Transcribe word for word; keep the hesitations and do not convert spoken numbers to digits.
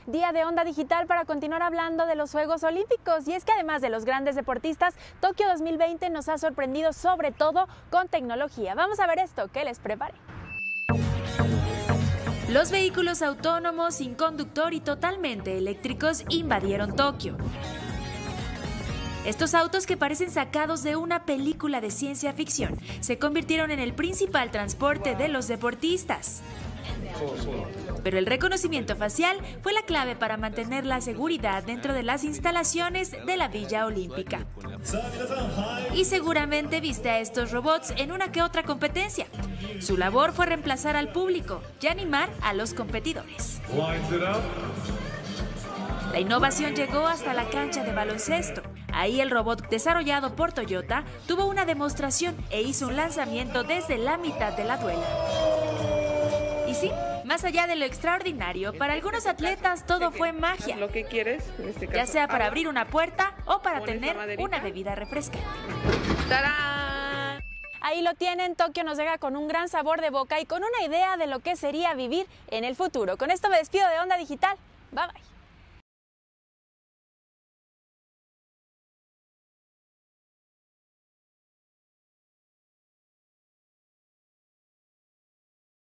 día de Onda Digital para continuar hablando de los Juegos Olímpicos. Y es que además de los grandes deportistas, Tokio dos mil veinte nos ha sorprendido sobre todo con tecnología. Vamos a ver esto que les preparé. Los vehículos autónomos, sin conductor y totalmente eléctricos invadieron Tokio. Estos autos, que parecen sacados de una película de ciencia ficción, se convirtieron en el principal transporte de los deportistas. Pero el reconocimiento facial fue la clave para mantener la seguridad dentro de las instalaciones de la Villa Olímpica. Y seguramente viste a estos robots en una que otra competencia. Su labor fue reemplazar al público y animar a los competidores. La innovación llegó hasta la cancha de baloncesto. Ahí el robot desarrollado por Toyota tuvo una demostración e hizo un lanzamiento desde la mitad de la duela. Y sí, más allá de lo extraordinario, para algunos atletas todo fue magia. Lo que quieres, en este caso, ya sea para abrir una puerta o para pones tener la maderita. una bebida refrescante. ¡Tarán! Ahí lo tienen, Tokio nos deja con un gran sabor de boca y con una idea de lo que sería vivir en el futuro. Con esto me despido de Onda Digital. Bye bye.